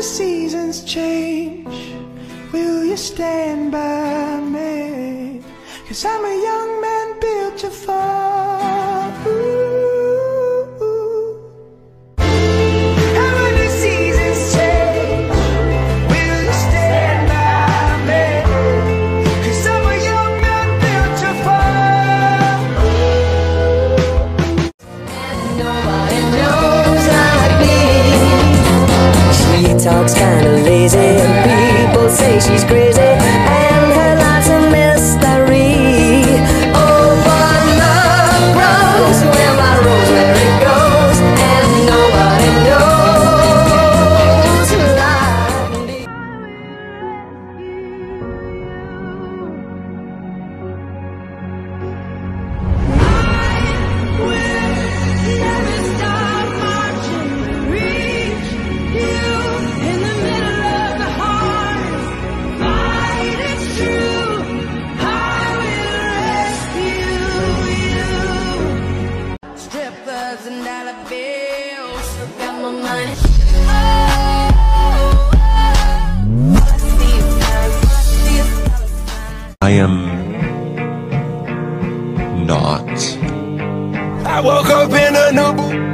seasons change, will you stand by me? 'Cause I'm a young man built to fall. And when the seasons change, will you stand by me? 'Cause I'm a young man built to fall. Nobody knows like me. She talks kinda lazy, and people say she's crazy, and her life's a mystery. Oh, but love grows where my rosemary goes, and nobody knows like me. Never stop marching to reach you in the middle of the heart. Fight, it's true. I will rescue you. Strippers and dollar bills, got my money. Oh, all I see is colors, all I see is colors. I am not, I woke up in a new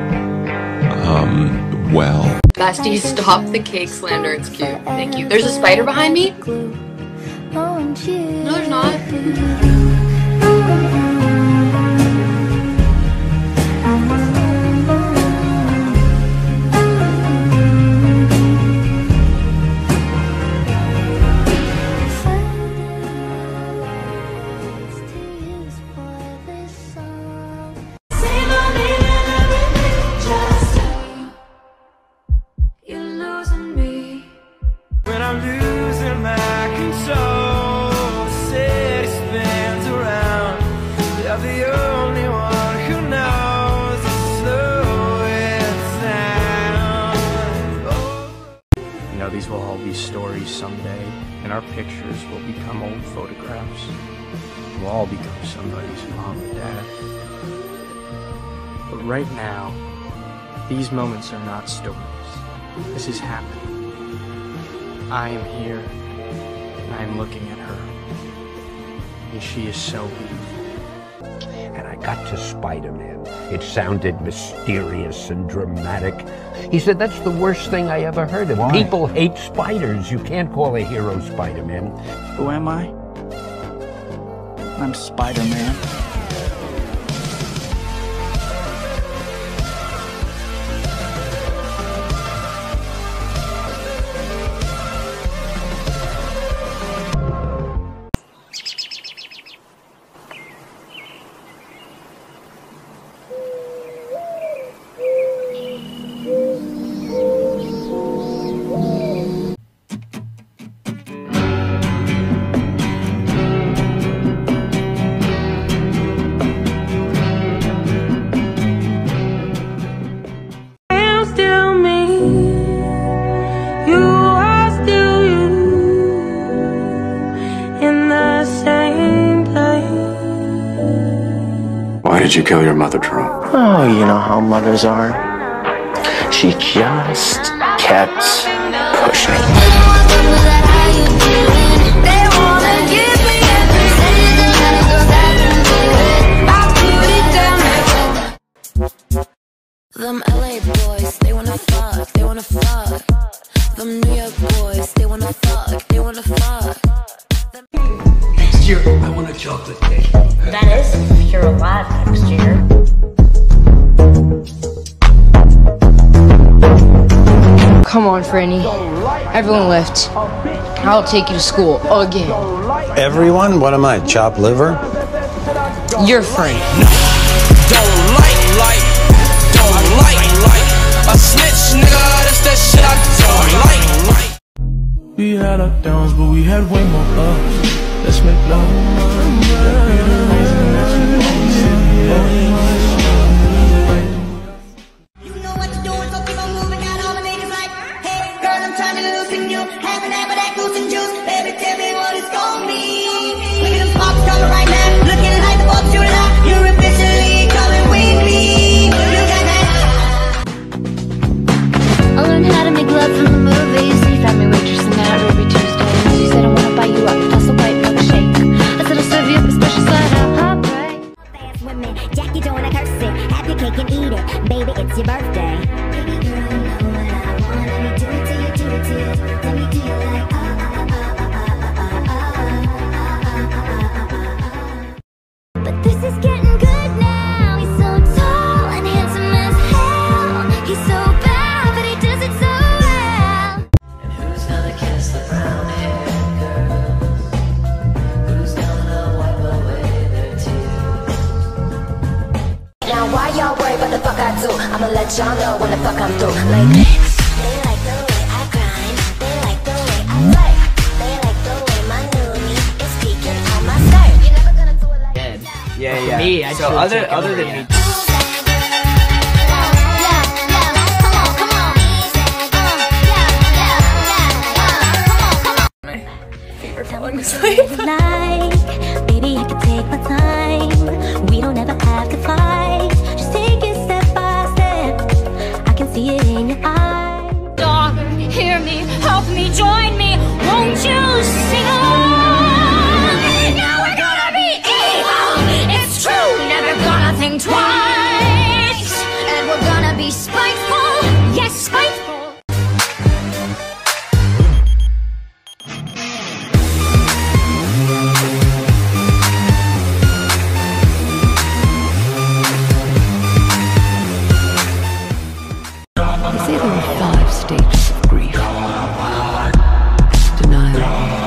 well. Basti, stop the cake slander. It's cute. Thank you. There's a spider behind me? No, there's not. You're losing me. when I'm losing my control. The city spins around. You're the only one who knows the slowest sound. Oh. You know, these will all be stories someday, and our pictures will become old photographs. We'll all become somebody's mom or dad. But right now, these moments are not stories. This is happening. I am here, and I am looking at her, and she is so beautiful. And I got to Spider-Man. It sounded mysterious and dramatic. He said, that's the worst thing I ever heard of. Why? People hate spiders. You can't call a hero Spider-Man. Who am I? I'm Spider-Man. I'm still me. You are still you. In the same place. Why did you kill your mother, Drew? Oh, you know how mothers are. She just kept pushing. They wanna give me everything. I put it down. Them LA boys, they wanna fuck, they wanna fuck. Them New York boys, they wanna fuck, they wanna fuck. Next year, I want a chocolate cake. That is if you're alive next year. Come on, Franny. Everyone lift. I'll take you to school again. Everyone? What am I, chopped liver? You're free. Don't like a snitch, nigga. That's that shit I don't like. We had our downs, but we had way more ups. Let's make love. That be the reason that you always see me. You know what you're doing, so keep on moving. Got all the niggas like, hey, girl, I'm trying to loosen you. Having that, but that goose and juice. Baby, tell me what it's gonna be. Look at them sparks coming right now. Looking like the 4th of July. You're officially coming with me. You got that. I learned how to make love from the movies. Baby, it's your birthday. Baby girl, you know what I want. Let me do it to you, do it to you. Let me do you like But this is getting good now. He's so tall and handsome as hell. He's so bad, but he does it so well. And who's gonna kiss the brown hair girls? Who's gonna wipe away their tears? Now why y'all worry about the fuck I do? I'ma let y'all know when the fuck I'm through. Like this. They like the way I grind. They like the way I flirt. They like the way my noonie is peeking on my skirt. You're never gonna do it like that. Yeah. Me, I so other than me. Like, baby, I can take my time. We don't ever have to fight. Just take it step by step. I can see it in your eyes. Daughter, hear me, help me, join me. Won't you sing along? Now we're gonna be evil. It's true, never gonna think twice. And we're gonna be spiteful. Yes, spiteful. They say there are 5 stages of grief. Denial,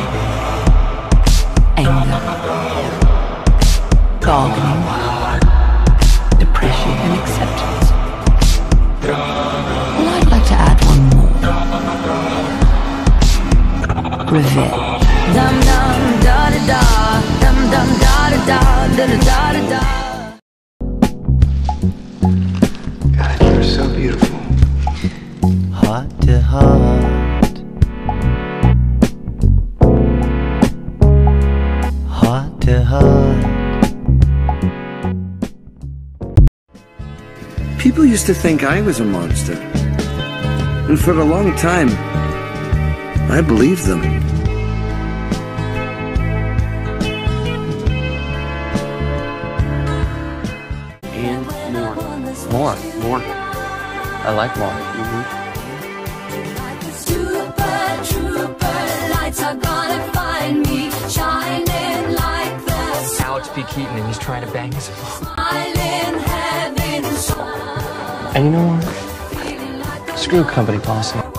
anger, bargaining, depression, and acceptance. Well, I'd like to add one more. Revenge. Dum dum da da da, dum dum da da da, da da da da da. God, you're so beautiful. Heart to heart, heart to heart. People used to think I was a monster. And for a long time, I believed them. And more. I like more. Alex P. Keaton, and he's trying to bang his phone. And you know what? Screw company policy.